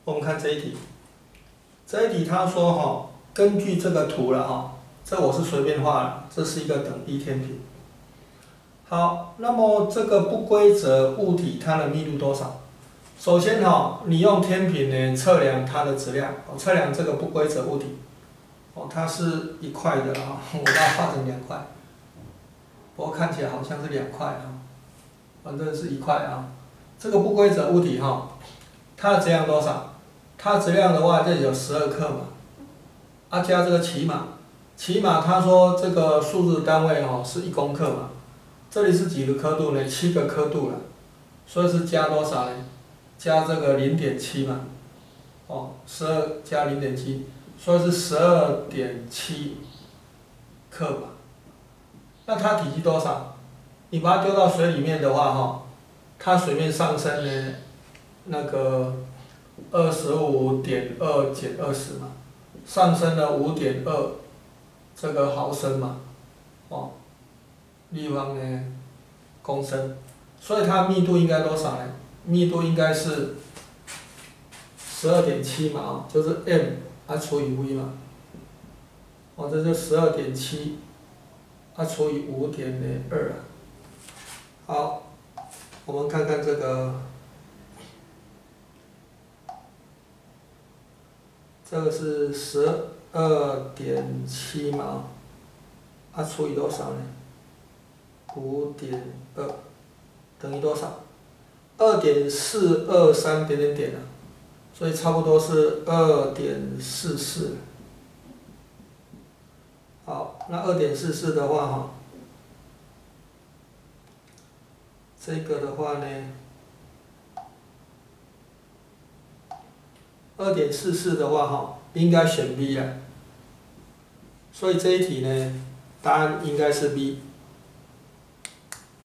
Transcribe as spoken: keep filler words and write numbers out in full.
我们看这一题，这一题他说哈，根据这个图了哈，这我是随便画的，这是一个等比天平。好，那么这个不规则物体它的密度多少？首先哈，你用天平呢测量它的质量，测量这个不规则物体，哦，它是一块的啊，我把它画成两块，不过看起来好像是两块啊，反正是一块啊。这个不规则物体哈，它的质量多少？它质量的话，这里有十二克嘛，啊加这个起码，起码他说这个数字单位哦是一公克嘛，这里是几个刻度呢？七个刻度了，所以是加多少呢？加这个零点七嘛，哦，十二加零点七，所以是十二点七克嘛。那它体积多少？你把它丢到水里面的话哈，它水面上升呢，那个二十五点二减二十嘛，上升了五点二这个毫升嘛，哦，立方呢公升，所以它密度应该多少呢？密度应该是十二点七嘛，哦，就是 m 啊除以 v 嘛，哦，这就十二点七啊除以五点二啊。好，我们看看这个，这个是十二点七嘛，啊除以多少呢？五点二等于多少？二点四二三点点点啊，所以差不多是二点四四。好，那二点四四的话哈，这个的话呢，二点四四的话哈，应该选 B 啊，所以这一题呢，答案应该是 B。